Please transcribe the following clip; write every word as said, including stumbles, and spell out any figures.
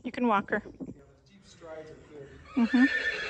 You can walk her. You know, deep strides are good. Mm-hmm.